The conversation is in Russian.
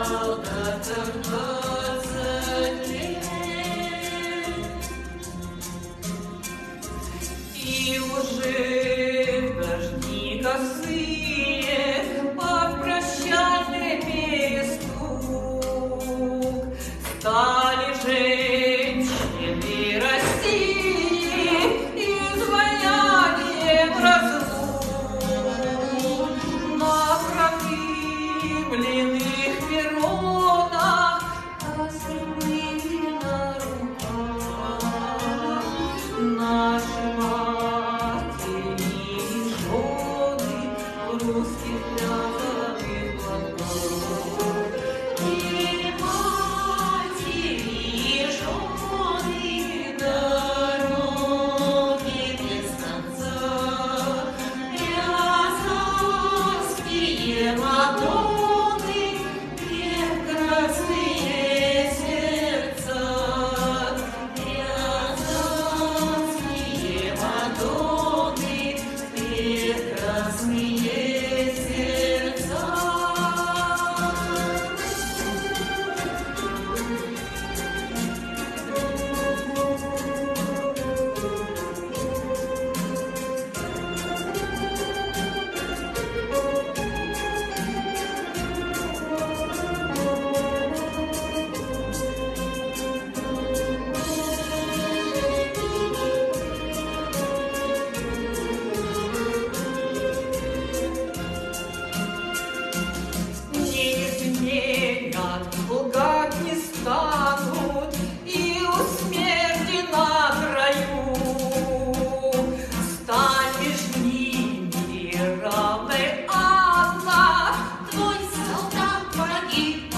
солдатам 20 лет, и уже в дожди косые под прощальный перестук стали женщины России изваянием разлук. На проклимленных перронах осыпали на руках наши матери и жены в русских плясовых платках. И матери, и жены дороги без конца, рязанские Мадонны, прекрасные сердца, рязанские Мадонны, прекрасные сердца. Не изменят, лгать не станут, и у смерти на краю стань между ними равной одна. Твой солдат погиб